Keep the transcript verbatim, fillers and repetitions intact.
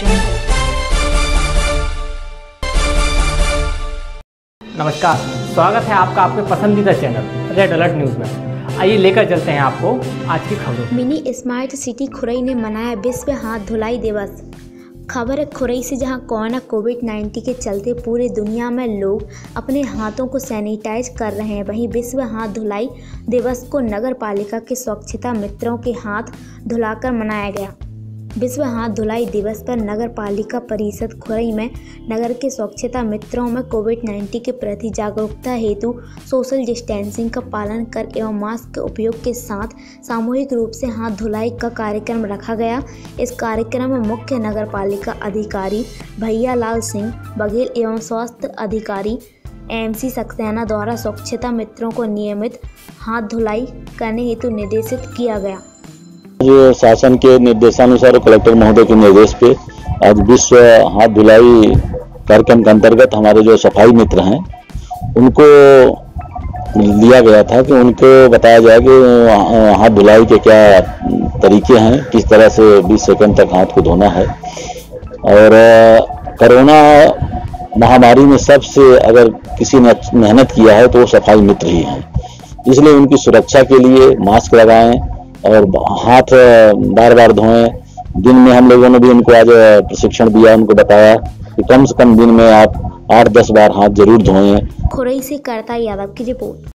नमस्कार, स्वागत है आपका आपके पसंदीदा चैनल रेड अलर्ट न्यूज़ में। आइए लेकर चलते हैं आपको आज की खबरों। मिनी स्मार्ट सिटी खुरई ने मनाया विश्व हाथ धुलाई दिवस। खबर है खुरई से, जहां कोरोना कोविड नाइन्टीन के चलते पूरी दुनिया में लोग अपने हाथों को सैनिटाइज कर रहे हैं। वहीं विश्व हाथ धुलाई दिवस को नगर पालिका के स्वच्छता मित्रों के हाथ धुलाकर मनाया गया। विश्व हाथ धुलाई दिवस पर नगर पालिका परिषद खुरई में नगर के स्वच्छता मित्रों में कोविड नाइन्टीन के प्रति जागरूकता हेतु सोशल डिस्टेंसिंग का पालन कर एवं मास्क के उपयोग के साथ सामूहिक रूप से हाथ धुलाई का कार्यक्रम रखा गया। इस कार्यक्रम में मुख्य नगर पालिका अधिकारी भैया लाल सिंह बघेल एवं स्वास्थ्य अधिकारी एम सी सक्सेना द्वारा स्वच्छता मित्रों को नियमित हाथ धुलाई करने हेतु निर्देशित किया गया। जो शासन के निर्देशानुसार कलेक्टर महोदय के निर्देश पे आज विश्व हाथ धुलाई कार्यक्रम के अंतर्गत हमारे जो सफाई मित्र हैं उनको लिया गया था कि उनको बताया जाए कि हाथ धुलाई के क्या तरीके हैं, किस तरह से बीस सेकंड तक हाथ को धोना है। और कोरोना महामारी में सबसे अगर किसी ने मेहनत किया है तो वो सफाई मित्र ही हैं, इसलिए उनकी सुरक्षा के लिए मास्क लगाएं और हाथ बार बार धोएं। दिन में हम लोगों ने भी उनको आज प्रशिक्षण दिया, उनको बताया कि कम से कम दिन में आप आठ दस बार हाथ जरूर धोएं। खुरई से करता यादव की रिपोर्ट।